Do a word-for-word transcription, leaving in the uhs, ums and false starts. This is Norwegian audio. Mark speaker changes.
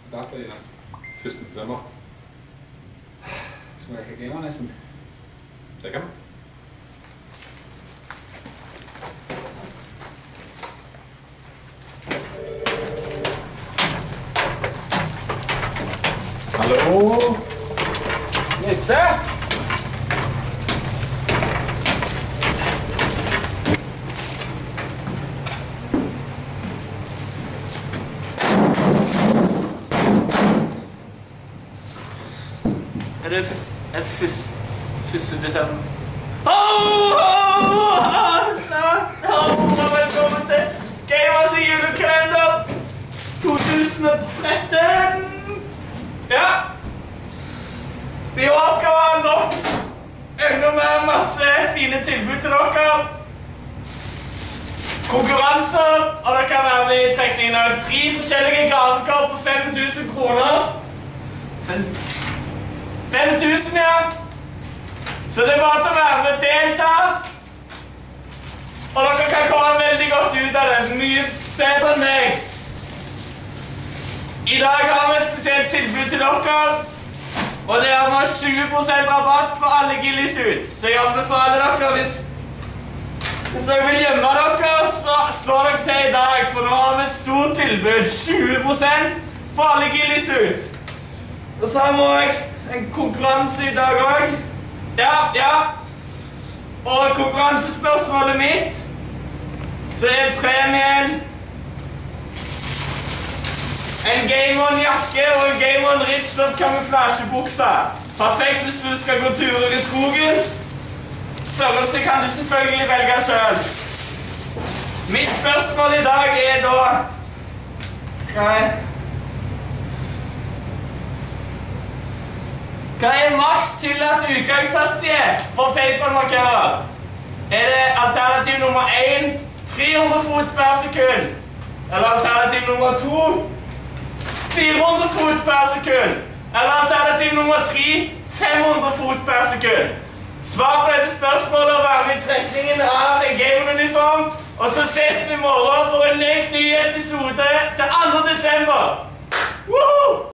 Speaker 1: Data dine. første desember.
Speaker 2: Skal vi leke gamer nesten?
Speaker 1: Det kan vi. Hallo?
Speaker 2: Nisse?
Speaker 3: Er det er første desember? Velkommen til Gamers julekalender to tusen og tretten! Ja! I år skal vi ha nok enda mer masse fine tilbud til dere. Konkurranser, og det kan være med i trekningen av tre forskjellige gavekort på fem tusen kroner. fem tusen, ja. Så det er bare til å være med og delta. Og dere kan komme veldig godt ut av det. Mye bedre enn meg. I dag har vi et spesielt tilbud til dere. Og det er med tjue prosent rabatt for alle Gillisuits. Så jeg anbefaler dere, hvis, hvis dere vil gjemme dere, så slår dere til i dag. For nå har vi et stort tilbud. tjue prosent for alle Gillisuits. Og så har vi også en konkurranse i dag også. Ja, ja. Og konkurransespørsmålet mitt, så er premien en Game On-jakke og en Game On-Ritslov kamuflasjebuksa. Perfekt hvis du skal gå turer i skogen. Størrelse kan du selvfølgelig velge selv. Mitt spørsmål i dag er da Hva er Hva er maks tillatt utgangshastighet for papermarkerer? Er det alternativ nummer én tre hundre fot per sekund? Eller alternativ nummer to fire hundre fot per sekund? Eller alternativ nummer tre fem hundre fot per sekund? Svar på dette spørsmålet og vær med i trekningen av en Game-uniform. Og så ses vi i morgen for en ny episode til andre desember. Woohoo!